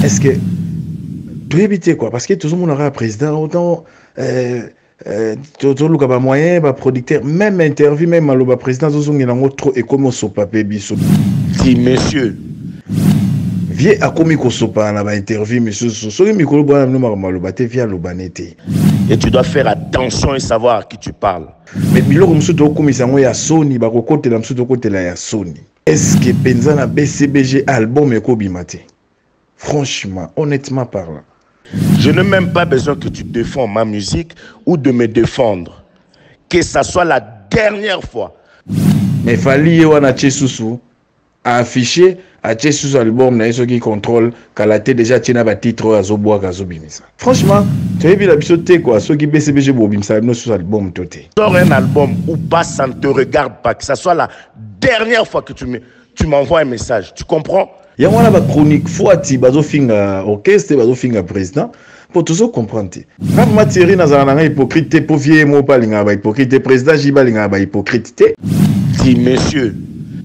Est-ce que tu éviter quoi? Parce que tout le monde aura un président, autant tout le monde a moyen, producteur, même interview, même le président, tout le monde a trop et comme on papier biso. Si, monsieur. Viens à comme il sopa na ba interview, monsieur, so micro bon no maloba te via lobanete. Et tu dois faire attention et savoir à qui tu parles. Mais biloko musu to komisa ngo ya Sony ba kokotela musu to kotela ya Sony. Est-ce que penza na BCBG album ekobimate? Franchement, honnêtement parlant. Je n'ai même pas besoin que tu défends ma musique ou de me défendre. Que ça soit la dernière fois. Mais fallait wana Chesusu afficher à Chesusu album na qui contrôle kalaté déjà tina ba titre azoboa kazobimisa. Franchement, tu as vu la bisoté quoi, ceux qui BCBG bobimisa no sur album toté. Sors un album ou pas, ça ne te regarde pas. Que ça soit la dernière fois que tu m'envoies un message. Tu comprends? Il y a une chronique Fouati, bazo finga orchestre, bazo finga président. Pour tout ça comprendre. Quand Mathieu Nazarana hypocrite, pour vieux mot pas linga hypocrite, président Jiba linga hypocrite. Si monsieur.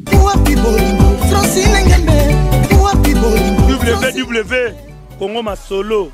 www Congo Masolo,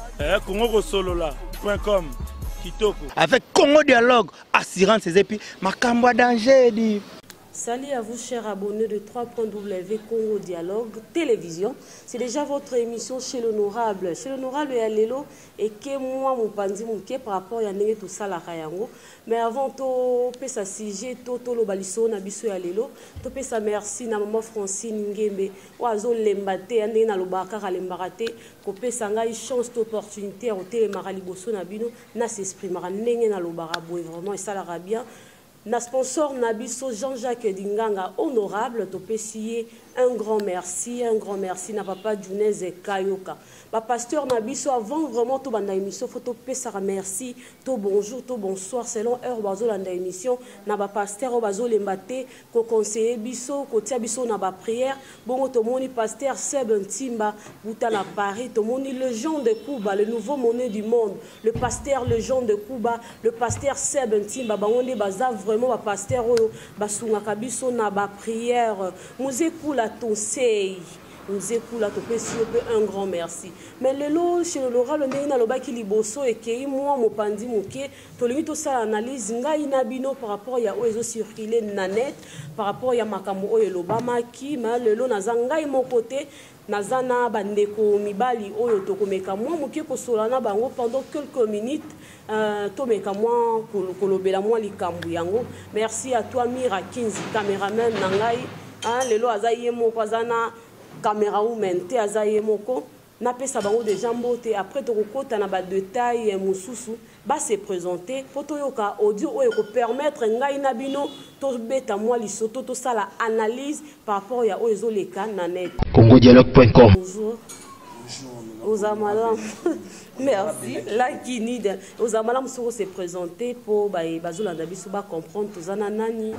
Congo Solo là.com Kitoko. Avec Congo Dialogue, assurance et puis Makamba danger dit. Salut à vous, chers abonnés de 3.W Congo Dialogue Télévision. C'est déjà votre émission chez l'honorable. Chez l'honorable, il y a Lelo et que moi, mon pandi, mon ké par rapport à tout ça, la Kayango. Mais avant tout, ça sujet, tout le baliso, na biso ya Lelo. Tout ça merci, na maman Francine Ngembe. Oazo lembate, ande na lobaka lembate. Kopé sanga une chance d'opportunité au télémarali bosso na bino, na s'exprimera nenge na lobara boy vraiment et ça la bien. Na sponsor Nabiso Jean-Jacques Dinganga honorable topesiye un grand merci na papa Djounez et Kayoka. Ba pasteur Nabiso avant vraiment to banda émission photo pesa merci to bonjour to bonsoir selon heure bazo landa émission na ba pasteur bazo lembate ko conseiller biso ko tia biso na ba prière bongo to moni pasteur Seb Ntimba buta na Paris to moni le Jean de Cuba le nouveau monnaie du monde le pasteur le Jean de Cuba le pasteur Seb Ntimba bangonde baza vraiment ba pasteur oyo basunga kabiso na ba prière muzeku la tonsei muzeku la topesi un grand merci mais lelo chez l'oral ndenge na lobaki liboso ekei moi mopandi moke tolingi to sala analyse ngai na bino par rapport ya oyo circuler na net par rapport ya makambo oyo lobamaki mais lelo naza ngai mon côté nazana bandeko mibali oyo tokomeka moi moke kosolana bango pendant quelques minutes tomeka moi kolobela moi likambu yango merci à toi Mira Kinzi caméraman nangai lelo azaye moko azana caméra woman te azaye moko na pesa bango déjà mbote après tokokota na ba détail mususu ba se présenter photo yoka audio oyo ko permettre ngai na bino to beta moi lisoto to sala analyse par rapport ya oyo leka na net congodialogue.com. Bonjour. Aux Amalam. Merci. La Guinide. Aux Amalam sont se présenter pour bazolanda biso ba comprendre tous nani.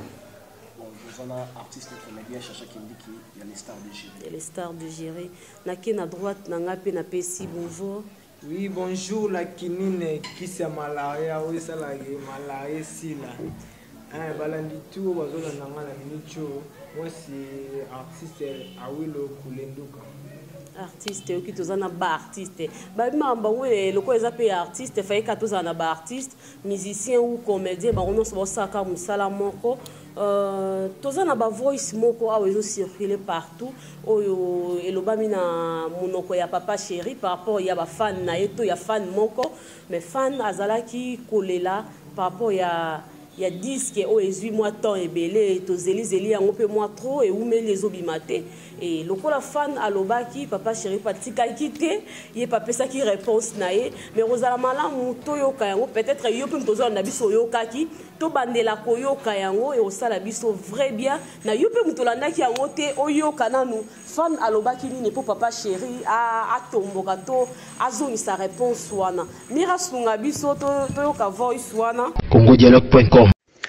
Artiste comédien chercheur qui dit qu'il y a les stars de gérer. Il y a les stars de gérer. Naki na droite nanga pe na pesi bonjour. Oui, bonjour la kinine qui s'est malaria oui ça la malaria si là. Balandi tout bazola nanga na minicho. Moi c'est artiste Awilo Kulenduka. Artiste qui tozana ba artiste ba mamba we loko eza pe artiste faye ka tozana ba artiste musicien ou comédien ba on se saka musala moko tozana ba voice moko awo ezo circuler partout oyo elobami na monoko ya papa chéri par rapport ya ba fan na eto ya fan moko mais fan azalaki kolela par rapport ya disque o ezui moi temps ebele to zeli yango pe moi trop et ou me les obimate et lokola fan alobaki papa chéri patika kité ye papa ça qui réponse nae mais rozala malamu to yoka yango peut-être yo pe mtozo na biso yokaki to bandela koyoka yango et osala biso vrai bien na yo pe mtolanda ki yango te oyoka nanu fan alobaki ni pour papa chéri a tomboka to azoni sa réponse wana mira sunga biso to yoka voice wana congodialogue.com.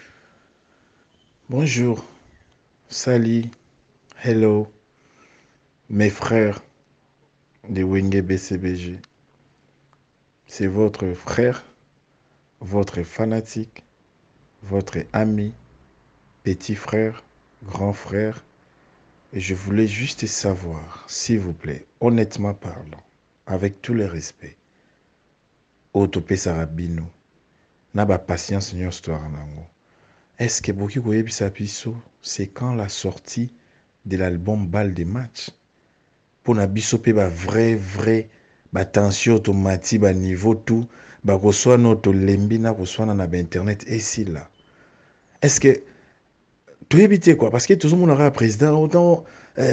Bonjour, salut, hello, mes frères de Wenge BCBG. C'est votre frère, votre fanatique, votre ami, petit frère, grand frère, Et je voulais juste savoir, s'il vous plaît, honnêtement parlant, avec tout le respect, Otopé Sarabino, n'a pas patience sur histoire nango. Est-ce que Boki Koyebi Biso, c'est quand la sortie de l'album Balle des matchs? Pour na biso pe ba vrai ba tension automatique ba niveau tout ba reçoit notre lembi na reçoit na internet et si là. Est-ce que tu éviter quoi parce que tout le monde aura président autant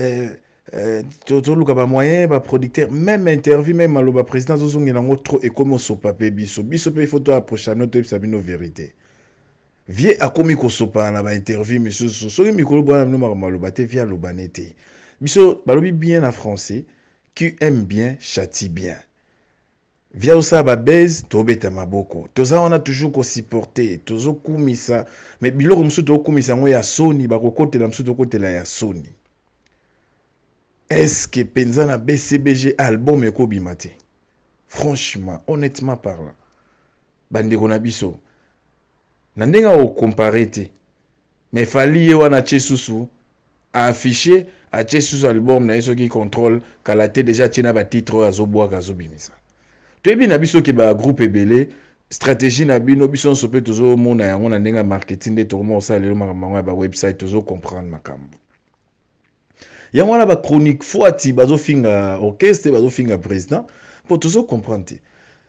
tout le ba moyen ba producteur même interview même maloba président zo ngi nango trop et comme so papier biso pe photo approcher notre sabino vérité. Vie a komi ko sopa na ba interview monsieur so mikolo bwana no maloba te via lobanete. Biso balobi bien en français qui aime bien châtie bien. Via osa ba base tobeta maboko. Toza on a toujours ko supporter, tozo kumisa mais biloko musu to kumisa ngo ya Sony ba kokotela musu to kotela ya Sony. Est-ce que penza na BCBG album eko bimate? Franchement, honnêtement parlant. Bandeko na biso. Na ndenga o comparer te. Mais fali wana chesusu affiché à sous album na yeso qui contrôle kalaté déjà tina ba titre azoboa kazobimisa to ebi na biso ke ba groupe ebele stratégie na bino biso so pe tozo mona yango na ndenga marketing de to mo sa lelo makambo ba website tozo comprendre makambo yango na ba chronique foati bazo finga orchestre bazo finga président pour tozo comprendre.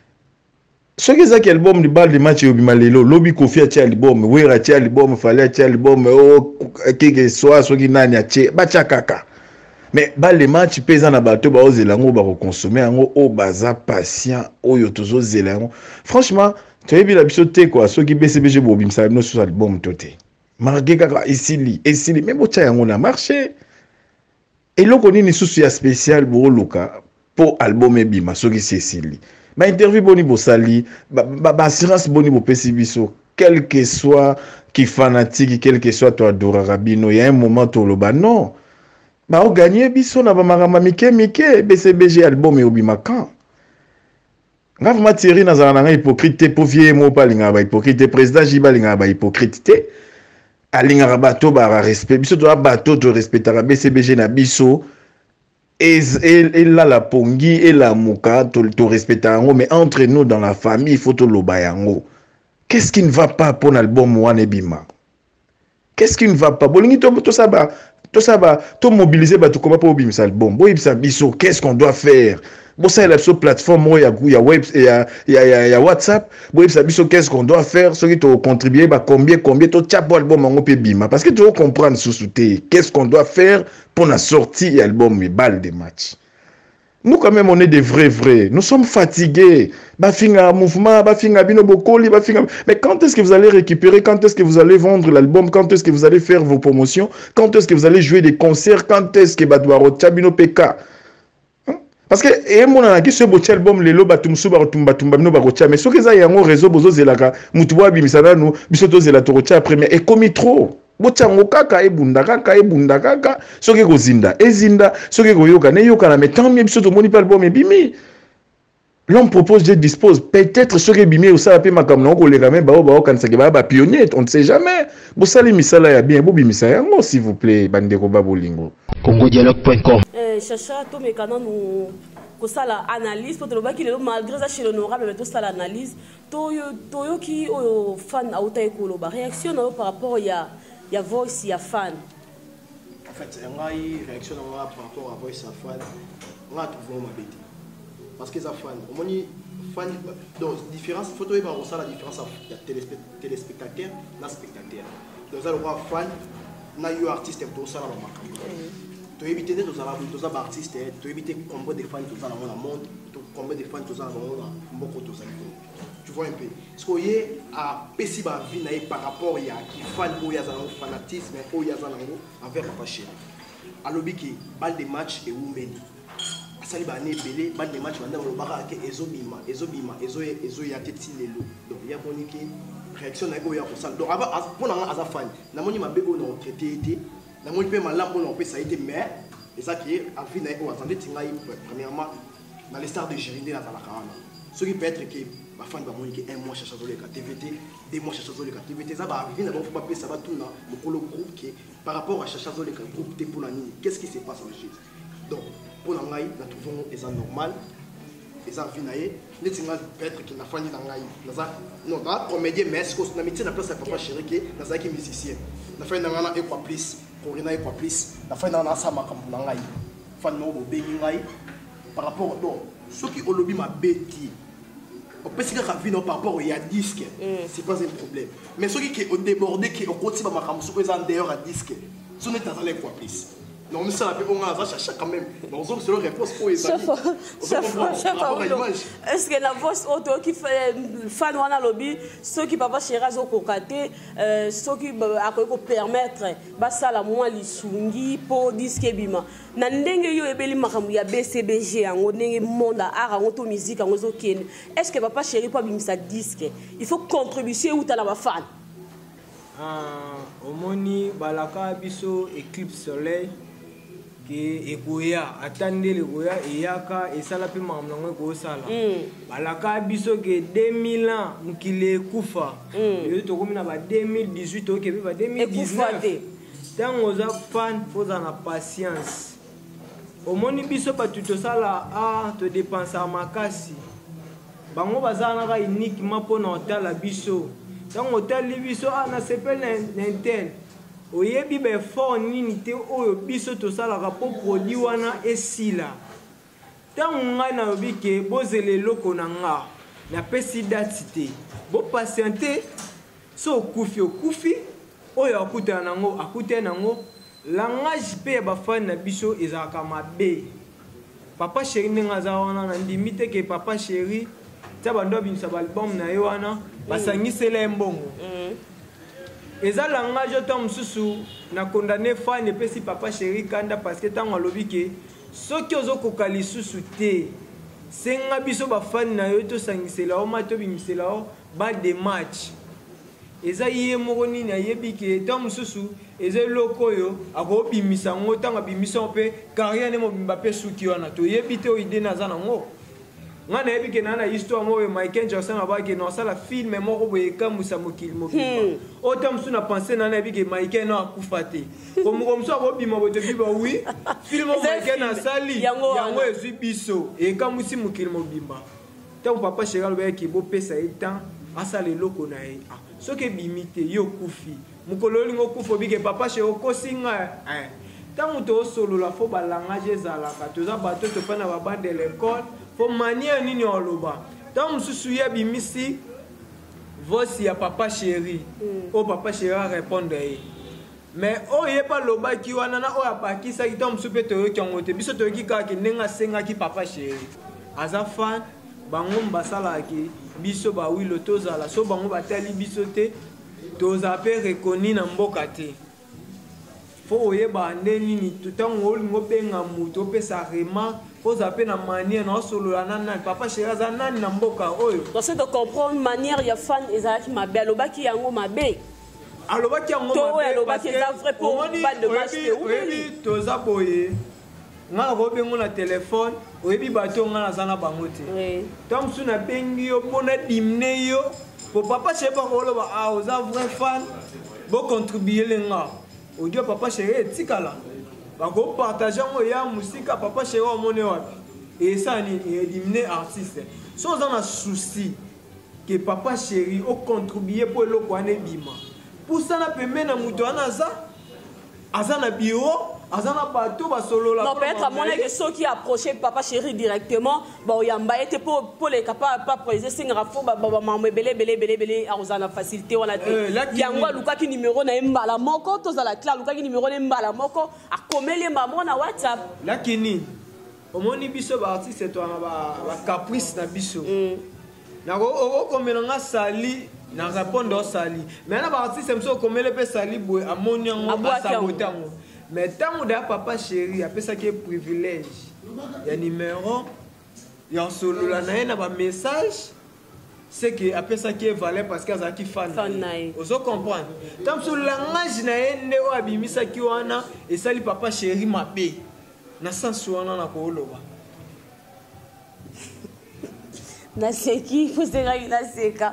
Ce qui est album de balle de match au bimalelo, lobby Kofi a album, Wera a album, Fallait a album, quelque soit, soit qui n'a ni a kaka. Mais balle de match pèse na bateau, ba ozelango ba consommer ango o baza patient o yotozo zelango. Franchement, tu as vu la bisoté quoi, ceux qui BCBG bobim ça no sur album toté. Marqué kaka ici mais bocha yango na marché. Et lokoni ni souci spécial pour loka pour album e bima ceux qui c'est sili. Ma interview boni bo sali, ba assurance boni bo pesi biso, quel que soit qui fanatique, quel que soit toi adorabino, il y a un moment to loba non. Ba o gagner biso na ba marama mike BCBG album e obima kan. Ngaf materi na za na hypocrite po vie mo pa linga ba hypocrite président Jiba linga ba hypocrite. Alinga bato ba respect biso to bato to respectera BCBG na biso. Et là la pongi et la muka to respecter yango mais entre nous dans la famille il faut to loba yango. Qu'est-ce qui ne va pas pour l'album Wane Bima? Qu'est-ce qui ne va pas? Bolingi to saba to mobiliser ba to comment pour bimisa album. Bo ibisa biso qu'est-ce qu'on doit faire? Bo ça la sur plateforme ya web ya WhatsApp. Bo ibisa biso qu'est-ce qu'on doit faire? Ceux qui to contribuer ba combien to chapo album yango pe bima parce que tu veux comprendre sous-souté qu'est-ce qu'on doit faire pour la sortie de l'album Balle des matchs. Nous quand même on est des vrais. Nous sommes fatigués. Bafinga mouvement, bafinga bino bokoli, bafinga. Mais quand est-ce que vous allez récupérer? Quand est-ce que vous allez vendre l'album? Quand est-ce que vous allez faire vos promotions? Quand est-ce que vous allez jouer des concerts? Quand est-ce que badwaro chabino PK? Parce que et mon anaki ce beau album lelo batumsu batumba bino barocha mais ce que ça y a un réseau bozo zelaka mutuwa bimisana no bisoto zelato rocha après mais et comme trop. Bochango kaka ebunda kaka soki kozinda ezinda soki koyoka ne yoka na mais tant mieux biso to moni pas album ebimi l'homme propose je dispose peut-être soki ebimi osala pe makambo na koleka même bao kanisa ke ba pionnier on ne sait jamais bosali misala ya bien bobimisa yango s'il vous plaît bandeko babolingo congodialogue.com Chacha to mekana nous kosala analyse pour te le baki malgré ça chez l'honorable mais tout ça l'analyse toyo qui fan auta ekoloba réaction par rapport il y a voice, il y a fan. En fait, il y a une réaction par rapport à voice, il y a fan. On a trouvé ma bête. Parce que ça fan. On dit fan. Donc, différence, il faut trouver la différence entre téléspectateur et spectateur. Donc, ça, le fan, on a eu un artiste qui est là. Tu évites de tous les artistes, tu évites combien de fans tu as dans le monde, combien de fans tu as dans le monde. Tu vois un peu. Ce qu'il y a pessi ba vie par rapport à qui fan ou ya zango fanatisme ou ya zango envers papa chéri. Alobi ki balle de match et women. Asali ba né belé balle de match banda lo baka ke ezobima ezo ya teti lelo. Donc il y a boniki réaction na ko ya ko ça. Donc aba pona nga aza fan. Na moni mabe o na traité été. Na moni pe malamu na pe ça été mais et ça qui est a vie na ko attendait tinga premièrement dans les stars de Gérindé dans la Karana. Ce qui peut être que ma femme va monter un mois chercher les TVT, 2 mois chercher les TVT, ça va arriver, d'abord faut pas payer ça va tout là, le groupe qui par rapport à chercher les groupe T pour la nuit, qu'est-ce qui se passe en Chine? Donc pour la nuit, nous trouvons les gens normal, les gens vinaillés, les gens peut-être qui n'a pas ni dans la nuit, non, dans la comédie, mais est-ce qu'on a mis la place à papa chéri qui n'a pas qui musicien, la fin dans la quoi plus, pour rien quoi plus, la fin dans la sama comme dans la nuit, fan no béni par rapport donc ceux qui ont lobby ma bêtise. On peut se dire par rapport au disque, c'est pas un problème. Mais ceux qui ont débordé, qui ont continué à marcher en dehors à disque, ce n'est pas allé quoi plus. Non, mais ça, on a cherché quand même. Donc, c'est leur réponse pour les amis. Est-ce que la voix auto qui fait fan wana lobby, ceux qui peuvent chez Razo Kokate, ceux qui peuvent permettre, ça la moi lisungi pour disque bima. Nandenge yo ebeli makambu ya BCBG yango ndenge monde ara ngoto musique yango zo ken. Est-ce que papa chéri pas bimisa disque? Il faut contribuer ou ta la fan. Omoni balaka biso Eclipse Soleil ke ekoya atande le goya eyaka esala pe mamnango ko sala balaka biso ke 2000 ans mukile kufa yo to komina ba 2018 oke ba 2019 tango za fan foza na patience omoni biso batuto sala to dépenser makasi bango bazana ka uniquement pour na hôtel biso tango hôtel biso na sepel n'intel oyebi be fort nini te oyo biso to sala ka po produit wana esila tango ngai na yobi ke bozele loko na nga na pesi date te bo patienter so okufi oyo akuta nango langage pe ba fan na biso ezaka mabe papa chéri ninga za wana na ndimi te ke papa chéri ta bando binsa ba album na yo wana basangisela mbongo eza langage otom susu na condamné fan et pesi papa chéri kanda parce que tango alobi ke soki ozokoka lisusu te senga biso ba fan na yo to sangisela o mato bimisela o ba de match eza ye moko nini ayebi ke tango susu eza loko yo akobimisa ngo tango bimisa pe carrière ne mo bimba pe suki wana to yebi te o ide na zana ngo ngana yebi ke nana histoire mo Michael Jackson abaki no sala film moko boye kamusa mokili mobimba otam suna penser nana yebi ke Michael no akufa te comme ça bobima bote biba oui film Michael na sali yango ezwi biso e kamusi mokili mobimba tango papa chéral be ki bo pesa etan asale loko na e soki bimite yo kufi mukolo lingo kufa bi ke papa chéro kosinga tango to solo la fo balangage ezalaka toza bato to pana ba bande de l'école pour manière nini oloba tant mususu ya bimisi voici ya papa chéri o papa chéri répondre mais o ye pas loba ki wana na o apaki sa tant mususu pe to ki ngote biso to ki ka ki nenga senga ki papa chéri aza fan bango mbasala ki biso ba wilo tozala so bango batali biso te toza pe reconnu na mboka te fo oyeba ndeni ni tutango ngo benga muto pe sa remarque pose à peine en manière non solo la nana papa chéri za nani na mboka oyo donc c'est de comprendre manière ya fan ezaki mabe alobaki yango mabe alobaki yango mabe alobaki za vrai pour bande de match te oyebi toza boye nga robengo na téléphone oyebi bato nga na zana bango te tom suna bengi yo pona dimne yo pour papa chéri pa koloba oza vrai fan bo contribuer lenga odio papa chéri etikala bako partager mo ya musika papa chéri o mone wapi et ça ni éliminer artiste so dans un souci que papa chéri o contribuer pour le kwane bima pour ça na pembe na muto anaza azana bureau azana bato ba solo la non peut-être à mon avis ceux qui approcher papa chéri directement bon yamba était pour les capables pas poser singa fo ba maman belé azana facilité on a dit yango luka ki numéro na mbala moko to za la cla luka ki numéro na mbala moko a komeli mbamo na WhatsApp lakini omoni biso ba artiste to na ba caprice na biso na ko komela nga sali na répondre au sali mais na ba artiste mso komele pe sali boy amoni ngo asabotango mais tant que papa chéri a ça qui est privilège il y a numéro il y a solo la na ba message c'est que après ça qui est valeur parce que ça qui fan vous comprendre tant sur langage na ende o abimisa ki wana et ça li papa chéri mabe na sens wana na ko loba naseki posengaki naseka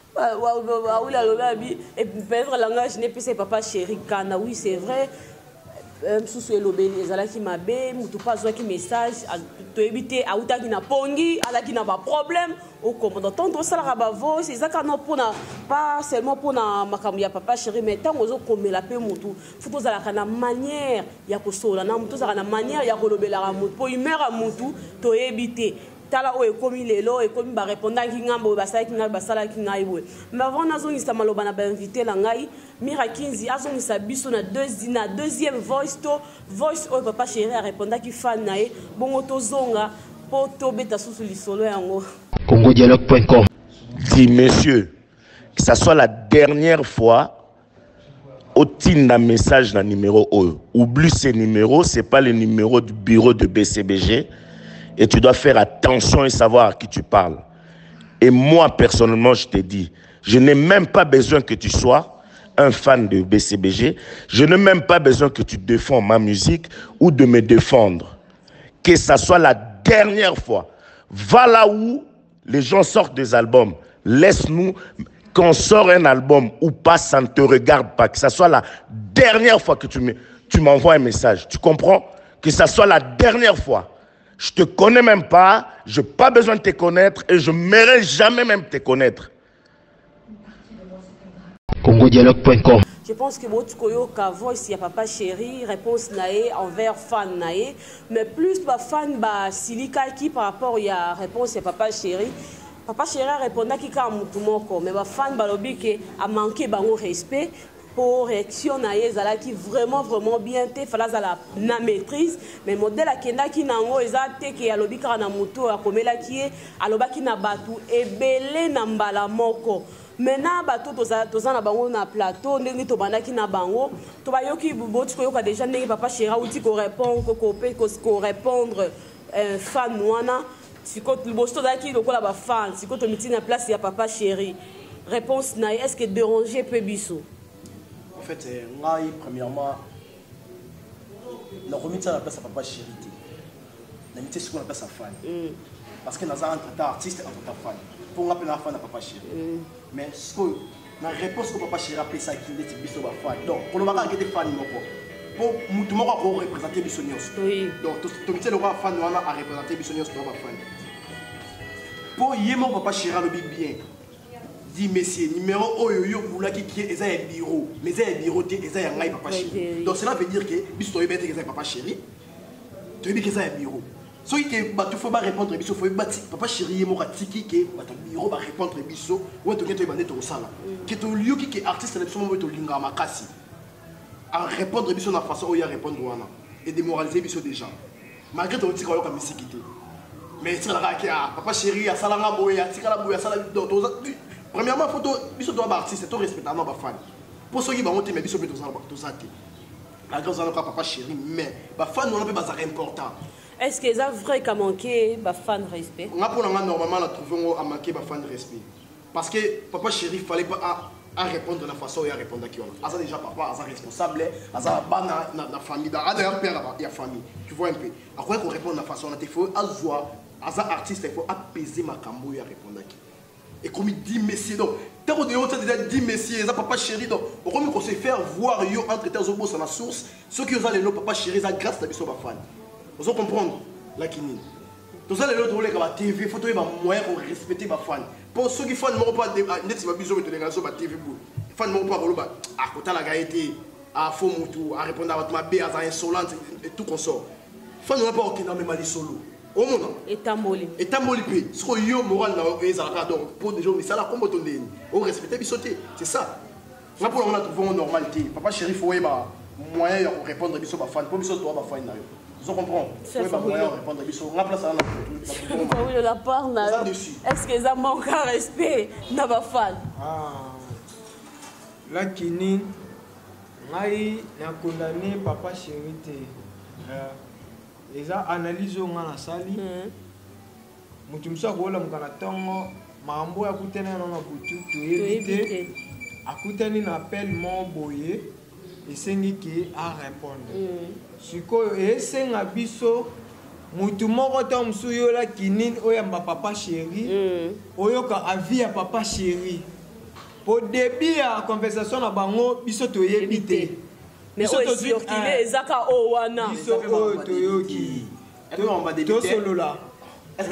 et peut-être langage n'est plus papa chéri kana oui c'est vrai sous elobeli ezalaki mabe mutu pas zwaki message to éviter auta ki na pongi ala ki na ba problème au comprendre tant ça la ba voice ezaka no pona pas seulement pona makambo ya papa chéri mais tant ozo komela pe mutu faut tozala kana manière ya kosola na mutu zaka na manière ya kolobela mutu po imera mutu to éviter tala o ekomi lelo ekomi ba répondant ki ngambo basala ki ngai basala ki ngai boy mais avant nazongisa maloba na ba invité la ngai Mira Kinzi azongisa biso na deuxième voice o papa chéri a répondant ki fan nae bongo tozonga po to beta susu lisolo yango congodialogue.com. Dis messieurs que ça soit la dernière fois au tinda message na numéro O. Oublie ce numéro, c'est pas le numéro du bureau de BCBG. Et tu dois faire attention et savoir à qui tu parles. Et moi, personnellement, je te dis, je n'ai même pas besoin que tu sois un fan de BCBG. Je n'ai même pas besoin que tu défends ma musique ou de me défendre. Que ça soit la dernière fois. Va là où les gens sortent des albums. Laisse-nous, qu'on sort un album ou pas, ça ne te regarde pas. Que ça soit la dernière fois que tu m'envoies un message. Tu comprends? Que ça soit la dernière fois. Je te connais même pas, je n'ai pas besoin de te connaître et je ne mérite jamais même te connaître. congodialogue.com. Je pense que votre koyoka voice ya papa chéri réponse nae envers fan nae mais plus ba fan ba silika qui par rapport ya réponse ya papa chéri a répondu ki ka mutu moko mais ba fan ba lobi ke a manqué bango respect pour réaction na ezala qui vraiment bien te fala za na maîtrise mais modèle akenda ki nango ezate ke alobi ka na mutu akomela ki aloba ki na batu ebele na mbala moko. Maintenant bato toza na bango na plateau ndenge to bandaki na bango to bayoki boti koyoka déjà ndenge papa chéri uti ko répondre fan wana siko liboso tozalaki lokola ba fan siko to miti na place ya papa chéri réponse na est-ce que déranger peu biso en fait ngai premièrement na remettre la place à papa chéri na miti siko na place à fan parce que naza entre artiste entre fan pour rappeler la fan à papa chéri mais ce que la réponse que papa chéri appelé ça qui est biso ba fan donc on va pas que fan moko pour mutu moko ko représenter biso nyos donc to miti le fan wana a représenter biso nyos to ba fan pour yemo papa chéri le bien dit messieurs numéro oyo boulaki qui est un bureau mais un bureau te eza ngai papa chéri donc cela veut dire que biso to yebete que papa chéri to yebi que c'est un bureau. So il faut pas répondre biso faut bati papa chéri mo ratiki ke bato bureau ba répondre biso ou to keto ibande to sala ke to lieu ki artiste na biso mo to linga makasi à répondre biso na façon où il répondre wana et démoraliser biso déjà malgré to tika yoka misikité mais c'est la ki papa chéri a sala nga boya tika la boya sala do premièrement photo biso doit ba artiste to respecter na ba fan pour ceux qui ba monter mais biso be to sala malgré ça papa chéri mais ba fan on a pas ça important. Est-ce que c'est vrai qu'a manqué ma fan respect? Normalement, on a trouvé à manquer ma fan respect. Parce que papa chéri, il ne fallait pas à répondre de la façon où il répond à qui on a. Ça déjà papa, ça responsable, ça va dans la famille, d'ailleurs père il y a famille. Tu vois un peu. Après qu'on répond de la façon, il faut avoir un artiste, il faut apaiser ma cambo et répondre à qui. Et comme il dit messieurs, donc tant qu'on déjà dit messieurs, ça papa chéri, donc on peut se faire voir yo entre tes obos sur la source. Ceux qui ont les papa chéri, ça grâce à biso fan. Vous comprendre la kinine. Tout ça les autres les la TV, faut trouver moyen pour respecter ma fan. Pour ceux qui font mon pas net si ma biso de délégation ma TV pour. Fan mon pas ba à côté la gaieté, à faux mutu, à répondre à ma bé à insolente et tout consort. Fan on pas aucun même mal solo. Au monde. Et tamboli. Et tamboli pe. Ce que yo moral na ezalaka donc pour des gens mais ça la combo ton deni. On respecter bisoté, c'est ça. Là pour on a trouvé une normalité. Papa chéri faut ba moyen pour répondre biso ba fan. Pour biso doit ba fan na yo. Vous comprenez? C'est pas moyen de répondre à biso. On a place à la part là. Est-ce que ça manque à respect na ba fan? La kini ngai na condamné papa chéri te. Eza analyse on na sali. Mutu msa ko la mukana tongo mambo ya kutena na butu to éviter. Akutani na appel mon boye. Et c'est qui a répondre. Sikoyo esenga biso mutu moko to msuyo la kinini oyamba papa chéri oyoka avis ya papa chéri au début la conversation na bango biso toyebi te mais o circuler ezaka o wana biso o toyoki to solo là est-ce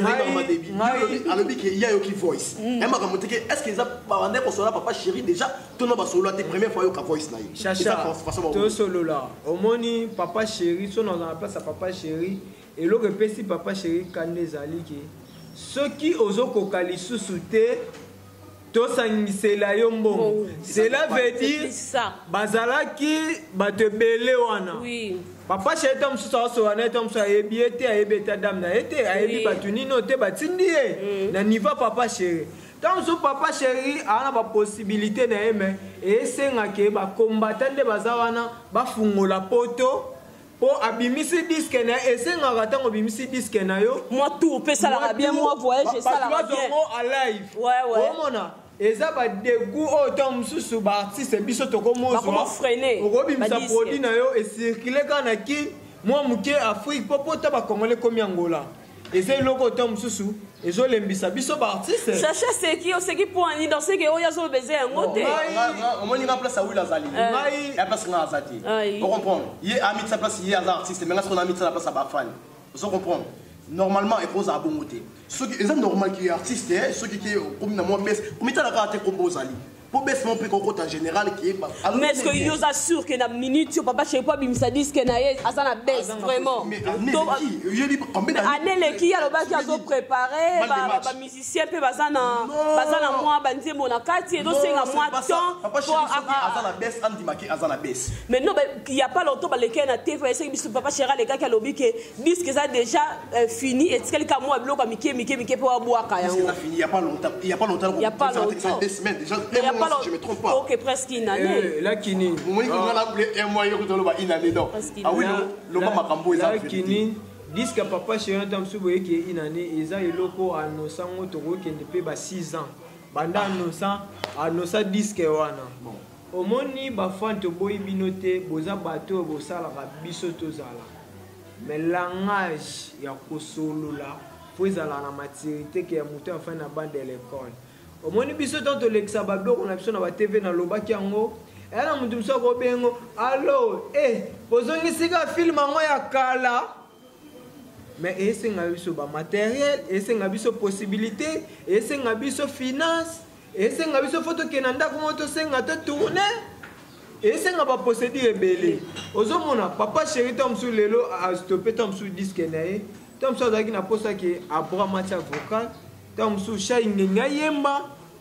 que il y a qui voice est-ce que ça parler pour cela papa chéri déjà ton nom va solo la première fois yoka voice na chacha to solo là omoni papa chéri son dans la place à papa chéri et le repesi papa chéri kande zaliki ceux qui ozoko kalisusu te to sangisela yo mbongo cela veut dire bazalaki batebele wana oui papa chéri tom so wana tom so ayebiete ayebeta dame na ete ayebi batunino te batindi ye na niveau papa chéri tom so papa chéri ana ba possibilité na yeme et senga ke ba combattant baza wana bafungola poto po abimisi disque na esenga katango bimisi disque na yo moi tout peut ça la bien moi voyage ça la bien à live ouais omona eza ba dégoût autant mususu ba artiste biso tokomozo comment freiner okobimisa produit na yo et circuler kana ki moi muke Afrique popo ta ba congolais comme Angola eza loko autant mususu ezo lembisa biso ba artiste chercher c'est qui pour en danser que oya zo baiser un côté on moni na place à où la zali ya place na azati on comprend il a mis sa place il y a un artiste mais on a mis sa place à ba fan on comprend normalement il pose à bon côté ceux qui est normal qui est artiste ceux qui comme na moi baisse comme tu as la carte compose ali pour baisse mon prix en général qui est mais est-ce que yo assure que na minute papa chez pas bimisa disque na ye azana baisse vraiment je dis combien année qui a le bac qui a préparé ba musicien pe bazana moi banzemo na kati et donc c'est un mois temps papa chez azana baisse andi maki azana baisse mais non il y a pas longtemps ba lesquels na TV c'est que papa chéra les gars qui a lobby que disque ça déjà fini et quelqu'un moi bloc à mike pour boire ka yango il y a pas longtemps il y a pas longtemps des semaines déjà je me trompe pas. Ok, presque une année. Là, Kini. Moi, un mois, une année. Donc, ah oui, le Makambo est là. Kini, disque papa chéri, tant que vous voyez qu'il y a une année, ils ont eu loko à nos 100 euros qui ne paient pas 6 ans. Pendant nos 100 disques, au moni, bafan to boy binote, boza bateau, bosala biso tozala. Mais langage, il y a solo là, faut la maturité qui est montée en fin de bande de l'école. Au moins biso tanto lexa bablo on a biso na ba TV na lobaki yango era mutu mso ko bengo allo pozongi sika film ngo ya kala mais esenga biso ba matériel esenga biso possibilité esenga biso finance esenga biso photo kenanda ko moto senga to tourner esenga ba procédure belé ozomona papa chéri tom sou lelo a stopper tom sou disque nae tom so zaki na posta ki abra match vocal tom sou shay ngenga yemba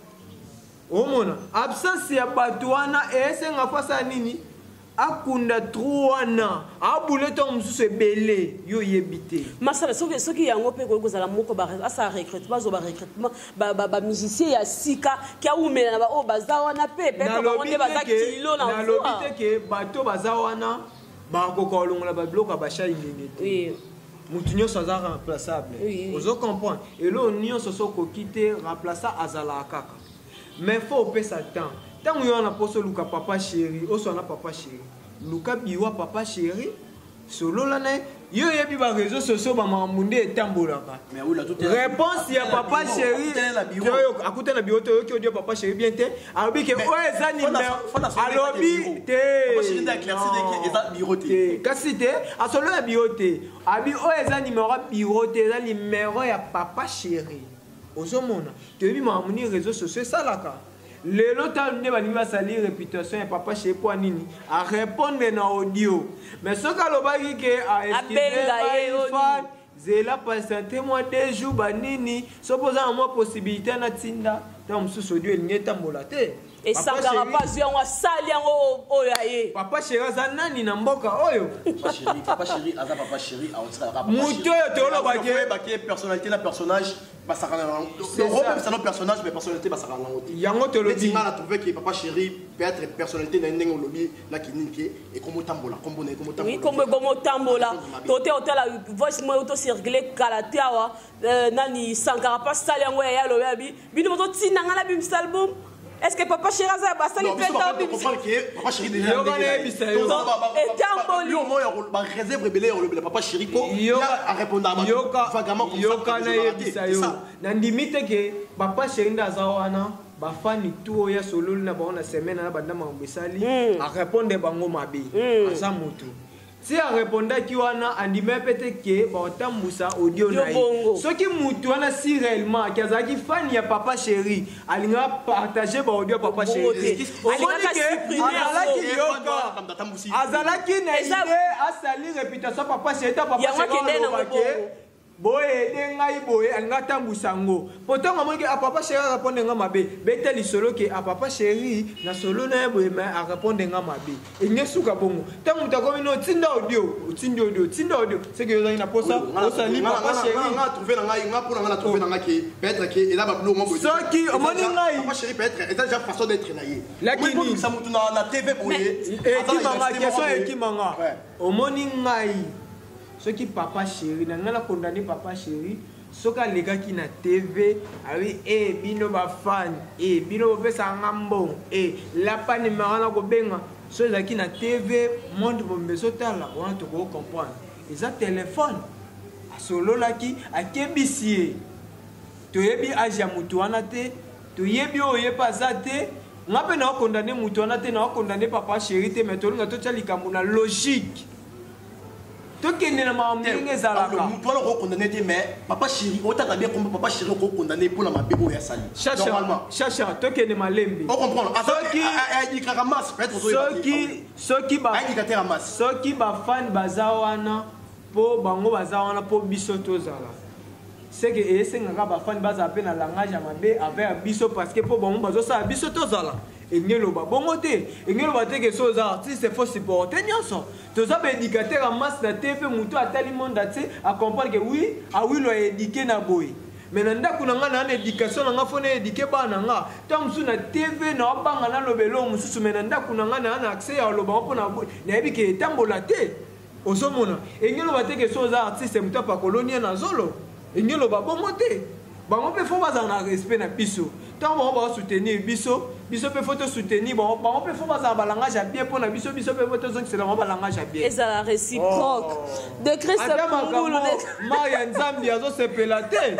omona absence ya batwana esenga fasa nini akunda truana abule tom sou belé yo yebité masala soki yango pe ko kozala moko ba asa recrutement zo ba recrutement ba musicien ya sika ki aumela ba o bazawana pe ko bonde baza kilo na na lobité ke bato bazawana ba ko kolongola ba bloka ba shay ngenga oui mutunyo saza remplaçable ozo comprendre et là on se soko quitter remplacer azala kaka mais faut payer ça temps tant on a poso luka papa chéri o so na papa chéri luka biwa papa chéri solo la na yo yebi ba réseaux sociaux ba mamunde etambolaka mais oula tout réponse ya papa chéri yo akuta na biwoto yo ki odio papa chéri bien te abi ke o ezani alobi te papa chéri d'éclaircir que eza biroté kasi te asolo ya biroté abi o ezani numéro biroté eza numéro ya papa chéri ozomona te yebi mamuni réseaux sociaux salaka lelo tande balingi basali réputation ya papa chéri po nini a répondre na audio mais ce que lobaki ke a expliquer fan zela patienter moi 2 jours banini so posa moi possibilité na tinda tam susu audio elingi etambola te et ça ngara pas yango sali yango oyaye papa chéri za nani na mboka oyo papa chéri aza papa chéri a otira papa muto yo to lobaki baki personnalité na personnage basakana c'est ça non personnage mais personnalité basakana ngoti yango to lobi tinga trouvé que papa chéri peut être personnalité na ndenge lobby la kiniki et comme tambola comme bonne comme tambola oui comme tambola toté hôtel voice moi auto circuler kalatiawa nani sankara pas sali yango ya lobi bino moto tinanga na bim album Est-ce que papa chéri aza basali pe ta bimisi? Papa chéri déjà. Ba réserve belé le papa chéri ko. Il a répondu à ma vagabond comme ça. Yoka na yebisa yo. Na ndimite ke papa chéri ndaza wana ba fani tu ya solo na ba na semaine na banda mambesali a répondre bango mabe. Asa mutu. Si a répondu ki wana andime pete ke ba otambusa audio na ye. Soki mutu wana si réellement kazaki fani ya papa chéri alinga partager ba audio papa chéri. Azalaki na idée asali réputation papa chéri ta papa chéri. Boye dengai boye anga tambusango. Pourtant ngamo ke a papa chéri répondre nga mabe. Bete li solo ke a papa chéri na solo na boye mais a répondre nga mabe. Enye suka bongo. Tangu takomi no tinda audio. C'est que yo na posa osali papa chéri. Nga trouver na ngai nga pour nga trouver na ngai peut-être que et là ba blou mo boye. Soki omoni ngai papa chéri peut-être est déjà façon d'être na ye. Lakini ça mutu na TV boye. Et qui manga question et qui manga. Omoni ngai soki papa chéri na ngala condamné papa chéri soka lega ki na TV awi bino ba fan bino pesa ngambo la pa numéro na ko benga so za ki na TV monde bombe sotala on to ko comprendre ils a téléphone a solo la ki a kebisie to yebi aja mutu wana te to yebi oye pasate ngape na condamné mutu wana te na condamné papa chéri te mais to nga to tali kamuna logique. Toi qui n'es pas condamné, mais papa chéri, autant que bien comme papa chéri condamné pour la mabé ou sali. Normalement. Chacha, toi qui n'es pas lembi. On comprend. Ceux qui ba fan bazawana pour bango bazawana pour bisoto zala. C'est que essayer ngaka ba fan baza pe na langage mabé avec biso parce que pour bango bazo sa bisoto zala. Engeloba bongote engeloba te que ces artistes faut supporter nyonso toza ba éducateur en masse na TV mutu atali monde ate a comprendre que oui lo éduquer na boy mais nanda kuna nga na éducation nga fona éduquer bana nga tamsu na TV na banga na lobelo mususu mais nanda kuna nga na accès à loba pona boy na yebi ke tambola te osomona engeloba te que ces artistes mutu pa colonie na zolo engeloba bongote bango pe faut baza na respect na biso tant on va soutenir biso pe faut soutenir bango pe faut baza ba langage à bien pour na biso pe faut zonk c'est la ba langage à bien et ça la réciproque de Christ Mungulu Maria Nzambi azo se pelater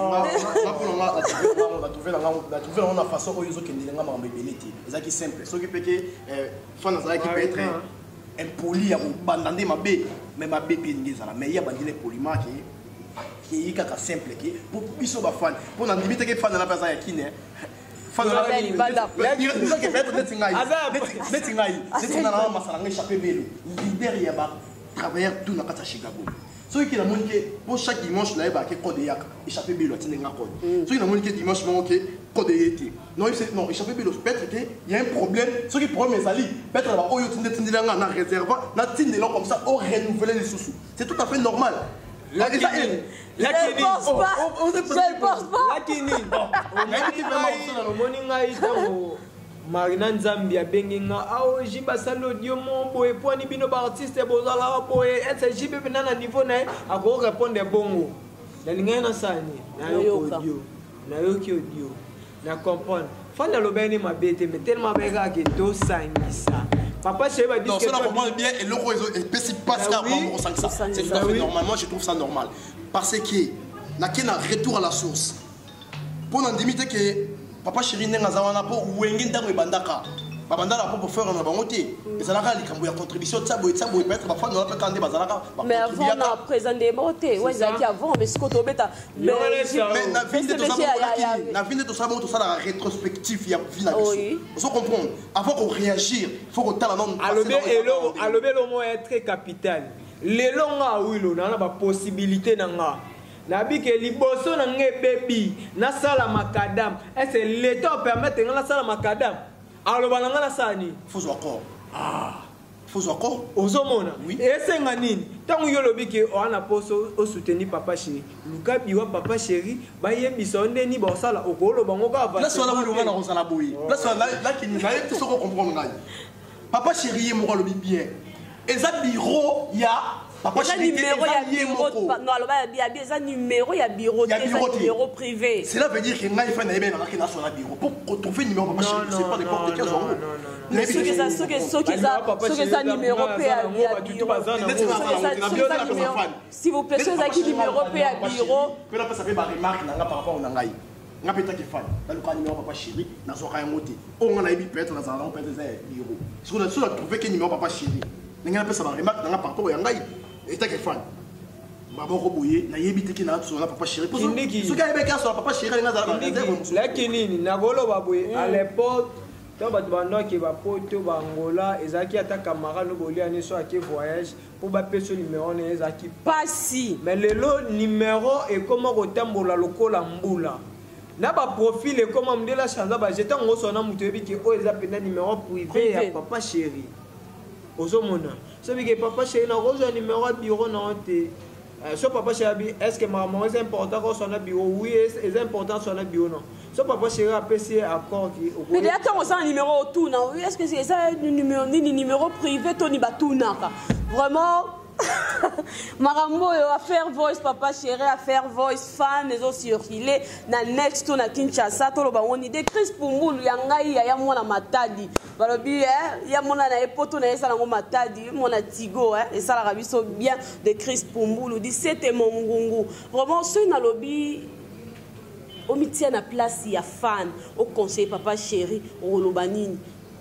on va trouver la façon où ils ont kendinga ma mbeliti ezaki simple so ki peke fana za ki peut être impoli ya bandande mabe mais mabe pingeza mais ya bandile poliment qui est kaka simple qui pour biso ba fan pour na limite que fan na pesa ya kine fan na beli banda la dire que peut-être netingai na masala ngai chaper belo leader ya ba travailler tout na kata Chicago so qui na monike pour chaque dimanche là ba ke code ya échapper belo tinga code so qui na monike dimanche mo ke code yeti non non échapper belo peut-être que il y a un problème ce qui problème ezali peut-être ba oyo tindela na réserve na tindela comme ça au renouveler les sous c'est tout à fait normal. Je ne pense pas. Marina Nzambi abenginga ao jiba salo dio mon boy poni bino ba artiste bozala boy et jibe bina na niveau na ako répondre bongo. La linga na sani na yo audio. Na yo ki audio. Na comprendre. Fanda lobeni mabete mais tellement bega que to sangisa. Papa chéri va dire non, ça la comprend bien et le réseau est spécifique parce qu'à on sent ça. C'est tout à fait normal. Moi je trouve ça normal parce que na kena retour à la source. Pour n'en limiter que papa chéri n'est pas un rapport ou un gain bandaka. Papa ndala pour faire un bangoté. Et ça la il y a contribution de ça peut-être parfois on peut candidat bazalaka. Mais avant on a présenté beauté. Ouais, ça qui avant mais ce qu'on beta. Mais na vie de tout ça la rétrospective il y a vie là. Vous comprendre. Avant qu'on réagir, faut qu'on tala non. Alobé le mot est très capital. Les longa wilo na ba possibilité nanga. Nabi ke liboso na nge baby na sala makadam. Est-ce que l'état permettre na sala makadam? Alors balanga na sani. Faut accord. Faut accord. Ozomona. Oui. Et c'est nganini. Tangu yo lobi ke o ana poso o soutenir papa chéri. Luka biwa papa chéri ba yebisa ndeni ba sala okolo bango ka va. Là soit là où on a rosala boyi. Là soit là qui nous allait tout ce qu'on comprend ngai. Papa chéri mo lobi bien. Et ça bureau ya Papa chéri, numéro ya bureau. Non, alors il y a des numéros, il y a bureau, numéro privé. Cela veut dire que moi il faut aller dans la sur la bureau pour retrouver numéro papa chéri, c'est pas n'importe quel genre. Mais ceux qui ça numéro s'il vous plaît, ceux qui numéro à bureau. Que là ça fait ma remarque par rapport au nangai. Nga peta ki fan dans le cas numéro papa chéri na zo ka ngote o nga na ibi peut-être na za on peut être bureau sur la trouver que numéro papa chéri nga na pesa ba remarque na par rapport ya ngai eta ki fan babo ko boye na yebi te ki na so na papa chéri pour ce gars ebe ka so papa chéri nga za la kinini na golo baboye à l'époque tant ba bando ki ba poto ba Angola ezaki ata camarade no boli ani so aki voyage pour ba peso numéro ne ezaki pas si mais le lot numéro et comment rotambola lokola mbula na ba profil et comment me la chanza ba j'étais en sona mutebi ki o eza pena numéro privé ya papa chéri ozomona so bi ke papa chéri na rozo numéro bureau na honte so papa chéri est-ce que maman est important ko sona bureau oui est important sona bureau non so papa chéri a PC accord qui mais déjà on sent un numéro tout non est-ce que c'est ça numéro privé Tony Batunaka vraiment Marambo à faire voice papa chéri à faire voice fan les autres circuler na next to na Kinshasa to lo ba on idée Chris Pumbulu yangai ya mwana matadi balobi ya mwana na epoto na esa na ngo matadi mwana tigo et ça la rabiso bien de Chris Pumbulu dit c'était mon ngungu vraiment ceux na lobby au métier na place ya fan au conseil papa chéri au lobanini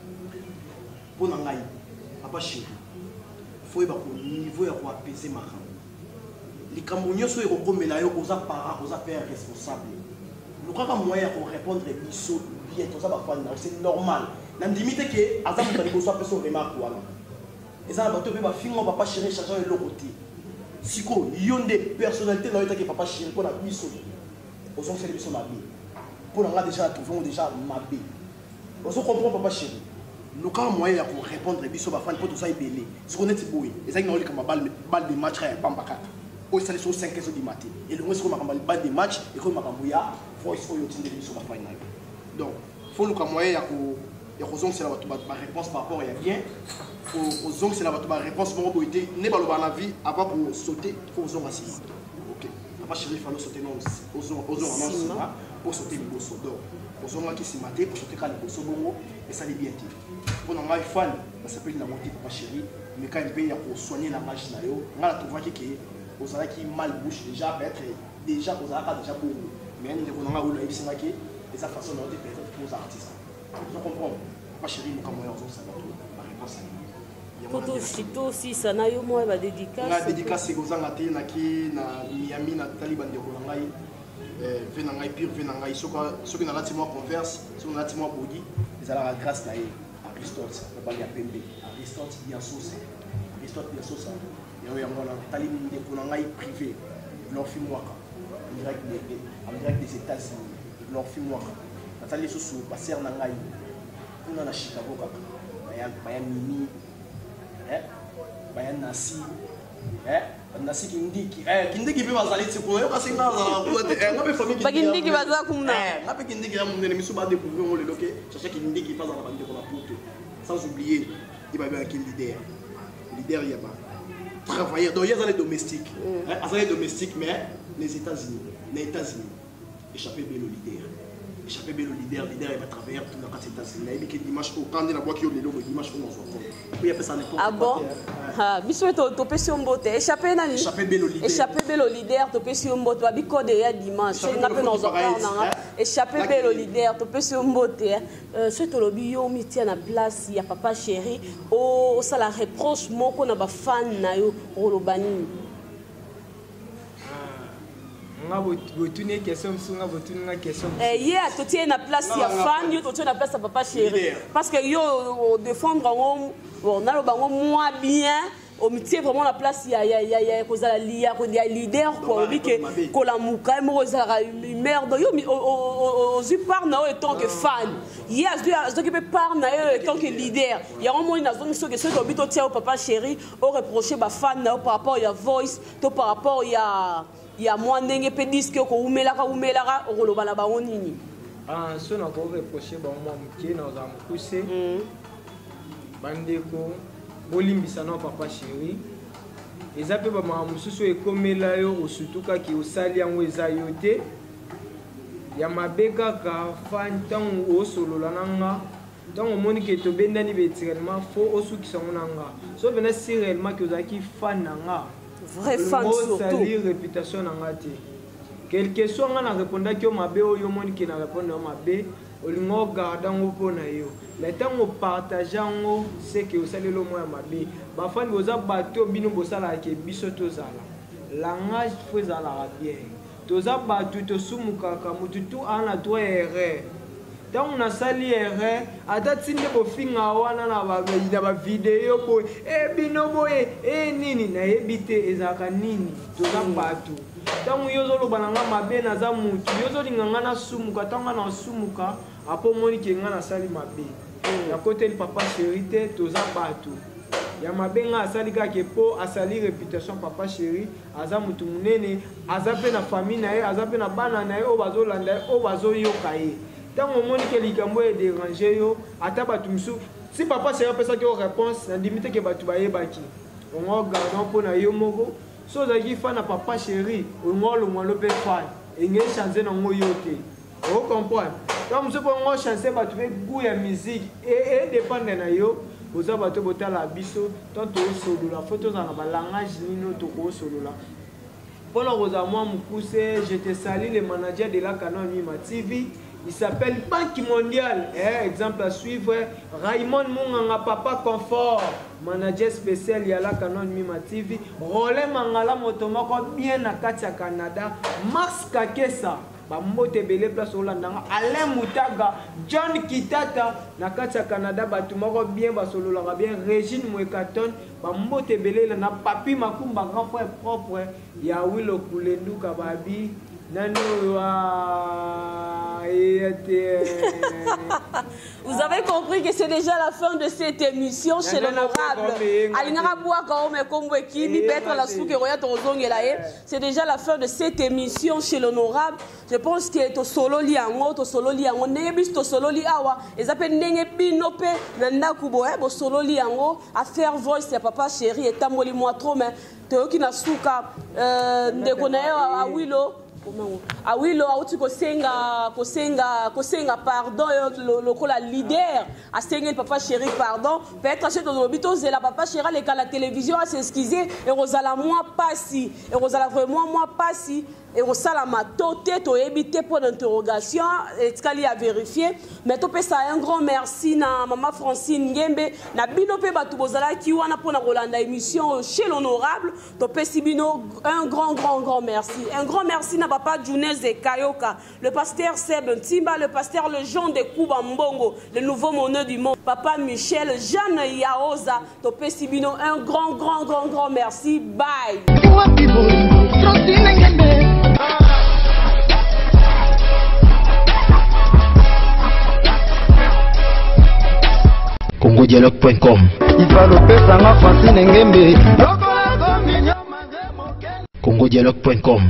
pour nangai papa chéri faut y avoir niveau à apaiser ma femme. Les Camerounais sont comme là aux parents, aux pères responsables. Nous avons moyen pour répondre bien tout ça c'est normal. N'a limite que Azam va dire soit personne remarque voilà. Et ça va te faire film papa chéri chercher de l'autre côté. Siko, il y a des personnalités dans l'état que papa chéri pour la mission. Aux hommes c'est mission ma vie. Pour la déjà trouver déjà ma vie. Aux hommes comprend papa chéri. Nous avons moyen pour répondre à pour tout ça est belé. Ce qu'on est beau, et ça il comme balle de match à Bambaka. Au ça sont 5 heures du matin. Et le reste comme balle de match et comme Makambuya, voice au yotin de l'émission à final. Donc, faut nous moyen pour c'est la réponse par rapport à bien. Aux hommes c'est la réponse pour beauté. N'est pas le bon avis avant pour sauter, il faut aux hommes assis. OK. Papa chéri, il faut sauter non aux hommes pour sauter le bosso d'or. Aux hommes qui s'y matent pour sauter le bosso bongo et ça les bien dit. Pour un fan, ça s'appelle la moitié papa chéri, mais quand il paye pour soigner la marche là, on a trouvé que aux gens qui mal bouche déjà peut-être déjà aux gens déjà beaucoup, mais on a eu le FCMA qui et sa façon de faire pour les artistes. Vous comprenez? Papa chéri, nous comme on ça la réponse. Photo chito aussi ça na yo moi ba dédicace. Na dédicace aux gens là na Miami na Taliban de Rolangai. Venangai pire venangai ce que na latima converse, ce que na latima body, ils ont la grâce là. Aristote, le bal ya pembe. Aristote bien sauce. Aristote bien sauce. Il y a un tali de konangai privé. Leur film waka. En direct des États-Unis. Leur film waka. Natali sous passer nangai. On a na Chicago kaka. Bayan Mimi. Bayan Nasi. Nasi kindiki. Kindiki pe bazali tsiko. Yo kasi ngaza ngabe famille kindiki. Kindiki baza kumna. Ngabe kindiki ya munene misuba découvrir on le loke. Chercher kindiki pas dans la bande de la poto. Sans oublier, il va y avoir un leader. Leader, il y a pas. Travailleurs, donc il y a des domestiques. Les domestiques, mais les États-Unis. Échapper bien le leader. Échapper bien le leader, il va travailler tout dans les États-Unis. Il y a des dimanches au camp de la boîte qui ont les logos, dimanche au nom. Il y a ça n'importe quoi. Ah bon? Ah, bisous to pession bote. Échapper nani? Échapper bien le leader. Échapper bien le leader, to pession bote. Wa biko de ya dimanche. C'est ngape dans un échapper bien le leader, to pession bote. Ce to lobi yo mi tia na place ya papa chéri. Oh, ça la reproche moko na ba fan na yo rolobani. nga botune question sunga botune nga question hier to tie na place ya fan yo to tie na place ya papa chéri parce que yo défendre on na lo bango moi bien au métier vraiment la place ya kozala leader quoi obi que kolamuka mo kozala merde yo ozu par na étant que fan hier zo ki pe par na étant que leader ya on na zo so que so obi to tia au papa chéri au reprocher ba fan na par rapport ya voice to par rapport ya moi ndenge pe disque ko umelaka okoloba na bango nini ah so na ko reprocher ba moi muke na za mukuse bandeko bolimbisa na papa chéri eza pe bamaka mosusu ekomela yo osutu kaka osali yango eza yo te ya mabe kaka fa ntango osolola na nga ntango omoni ke tobendani betirellement fo osukisa ngo na nga so vena si réellement ke ozalaki fan na nga vrai fan surtout osali réputation na nga te quelque soit nga na répondaki yo mabe oyo omoni ke na répondre yo mabe olingo ogarda yango mpo na yo mais ntango opartage yango seke osali lomo ya mabe bafani boza bato bino bosalaka biso tozala langage fo ezalaka bien toza bato tosumukaka motu tu ana to erreur ntango nasali erreur ata ti nde bofinga wana na bavideo boye bino boye nini nayebi te ezalaka nini toza bato ntango yo ozoloba na nga mabe naza motu yo ozolinga nga nasumuka ntango nga nasumuka apo omoni ke nga nasali mabe nakoteli papa chéri te toza bato ya mabe nga asali kaka mpo asali réputation papa chéri aza motu monene aza mpe na famille na ye aza mpe na bana na ye oyo bazolanda ye oyo bazoyoka ye ntango omoni ke likambo edérange yo ata bato mosusu si papa chéri apesaki yo réponse nandimi te ke bato bayebaki ongo gardon mpo na yo moko so ozalaki fan na papa chéri ongo olongwalo mpe fan engei change nango yo te ocomprendre ntango mosusu mpo ongo change bato mpe goût ya musique edépendre na yo oza bato botala biso tant tosolola fo tozala na balangage nino tokosolola mpona kozala mwa mokuse je te sali le manager de la Canon Mima TV. Il s'appelle Banque Mondiale. Exemple à suivre, Raymond Munganga Papa Confort, manager spécial Yala Canon Mima TV. Rolé Mangala Motomako bien à Katia Canada. Max Kakesa, Bambote Bele Place Hollanda. Alain Moutaga, John Kitata, na Katia Canada. Batumako bien, Basolola bien. Régine Mwekaton, Bambote Bele, na Papi Makumba, grand frère propre. Yawilo Kulendu Kababi. Vous avez compris que c'est déjà la fin de cette émission chez l'honorable. C'est déjà la fin de cette émission chez l'honorable. Je pense que to solo liango, to solo liango, nebis to solo liawa. Et ça peut n'engue binope, nanda kubo bo solo liango, à faire voice ya papa chéri et tamoli moi trop mais te qui na suka de connaître à Willow. Ah oui, là, tu kosenga pardon, le leader, a senga papa chéri pardon, peut-être acheter dans l'hôpital, c'est la papa chéri, les cas la télévision à s'excuser, et Rosala moi pas si, et Rosala vraiment moi pas si, et Rosala ma toté, to évité pour l'interrogation, et Tkali a vérifié, mais tu peux ça un grand merci na maman Francine Ngembe, na binope batu bozala qui wana pour na Rolanda émission chez l'honorable, tu peux si bino un grand merci, un grand merci na papa Junez et Kayoka, le pasteur Seb Ntimba, le pasteur le Jean de Kouba Mbongo, le nouveau monnaie du monde, papa Michel, Jeanne Yaoza, Topé Sibino, un grand merci. Bye. CongoDialogue.com CongoDialogue.com